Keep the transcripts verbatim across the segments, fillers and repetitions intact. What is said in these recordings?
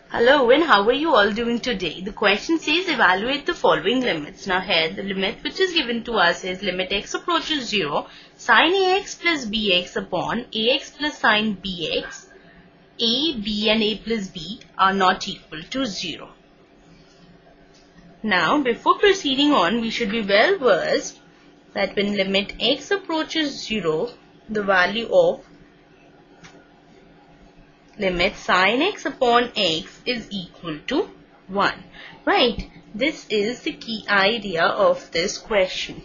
Hello, and how are you all doing today? The question says evaluate the following limits. Now here the limit which is given to us is limit x approaches zero, sine ax plus bx upon ax plus sine bx. A, b and a plus b are not equal to zero. Now before proceeding on, we should be well versed that when limit x approaches zero, the value of limit sine x upon x is equal to one. Right? This is the key idea of this question.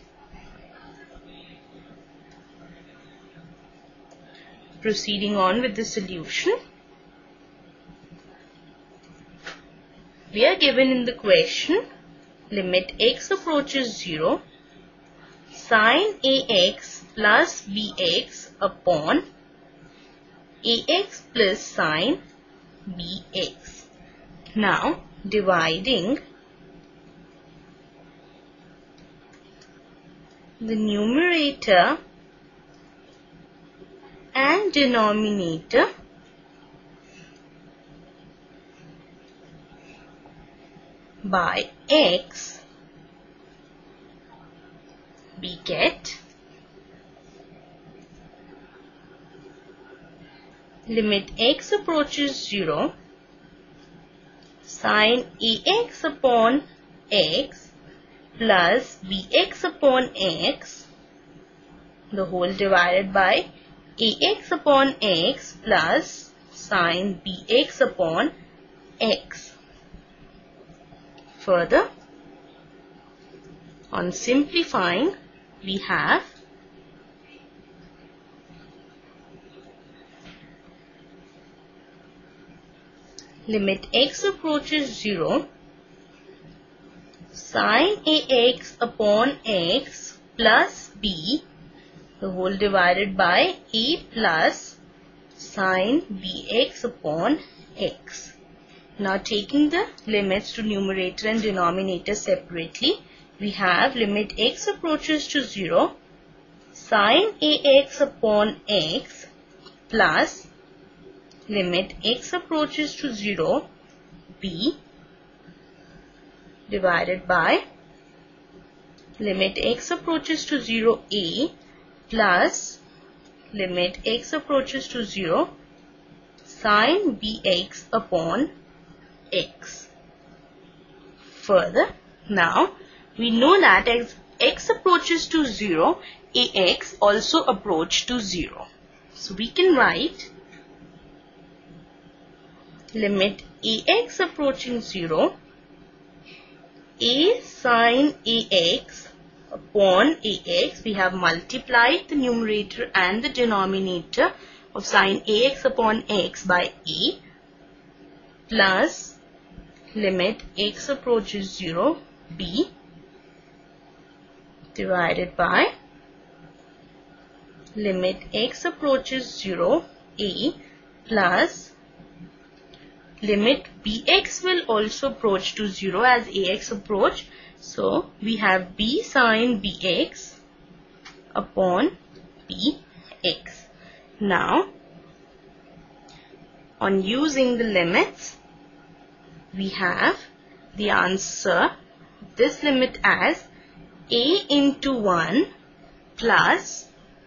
Proceeding on with the solution. We are given in the question limit x approaches zero, sine ax plus bx upon ax plus sine bx. Now dividing the numerator and denominator by x, we get limit x approaches zero, sine ax upon x plus bx upon x, the whole divided by ax upon x plus sine bx upon x. Further, on simplifying, we have limit x approaches zero, sine ax upon x plus b, the whole divided by a plus sine bx upon x. Now taking the limits to numerator and denominator separately, we have limit x approaches to zero, sine ax upon x plus limit x approaches to zero, b divided by limit x approaches to zero, a plus limit x approaches to zero, sine bx upon x. Further, now we know that as x approaches to zero, ax also approach to zero. So we can write limit ax approaching zero, a sine ax upon ax. We have multiplied the numerator and the denominator of sine ax upon x by a plus limit x approaches zero, b divided by limit x approaches zero, a plus limit bx will also approach to zero as ax approach. So we have b sine bx upon bx. Now on using the limits, we have the answer of this limit as a into one plus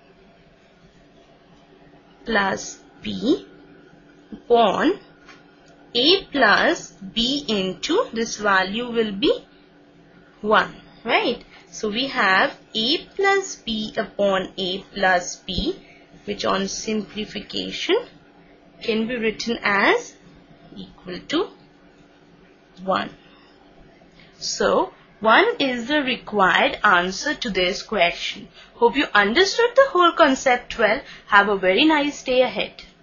plus b upon a plus b into this value will be one, right? So we have a plus b upon a plus b, which on simplification can be written as equal to one. So one is the required answer to this question. Hope you understood the whole concept well. Have a very nice day ahead.